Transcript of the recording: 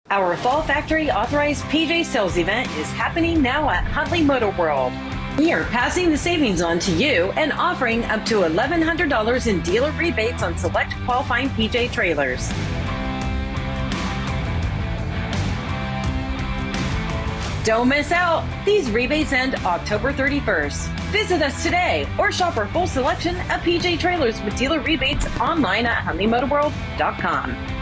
Our Fall Factory Authorized PJ Sales event is happening now at Huntley Motor World. We are passing the savings on to you and offering up to $1,100 in dealer rebates on select qualifying PJ trailers. Don't miss out! These rebates end October 31st. Visit us today or shop our full selection of PJ trailers with dealer rebates online at HuntleyMotorWorld.com.